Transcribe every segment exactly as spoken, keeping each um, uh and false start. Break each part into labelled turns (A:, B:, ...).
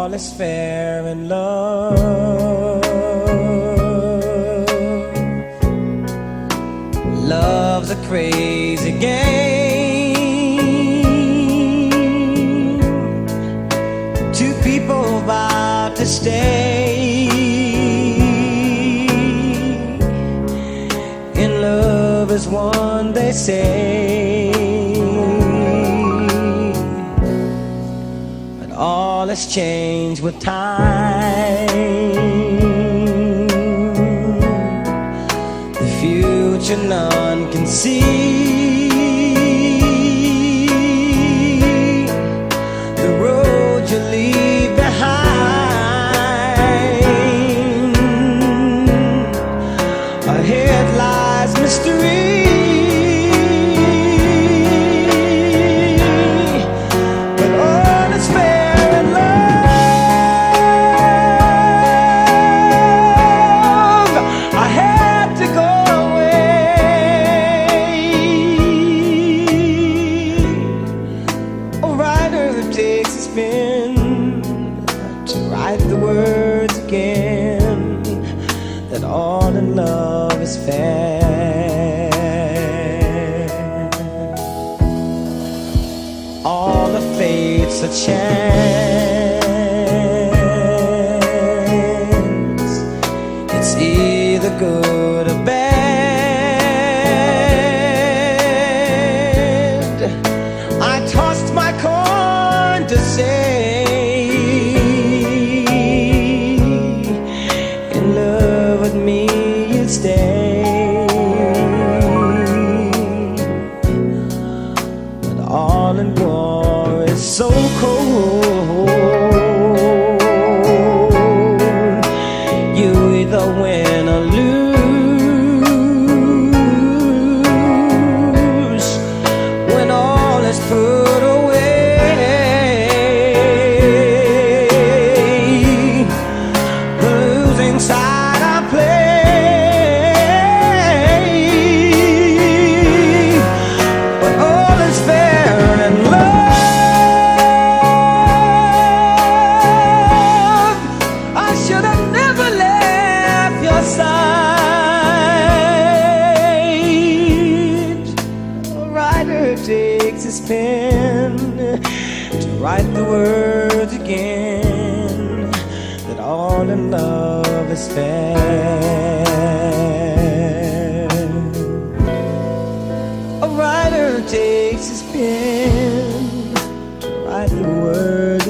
A: all is fair in love. Love's a crazy game. Two people vow to stay in love as one, they say. But all has changed with time. The future none can see. The road you leave behind. Ahead lies mystery. But all is fair in love. I had to go away. A writer who takes his pen to write the words again, that all in love is fair. All the fates a chance. It's either good or bad. I tossed my coin to say, in love with me you'd stay. But all in war is so cold. You either win or lose when all is put away. The losing side I play. But all is fair in love. I should have never left your side. A writer takes his pen to write the words again, that all in love is fair. A writer takes his pen to write the words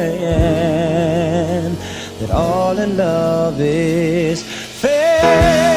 A: again, that all in love is fair.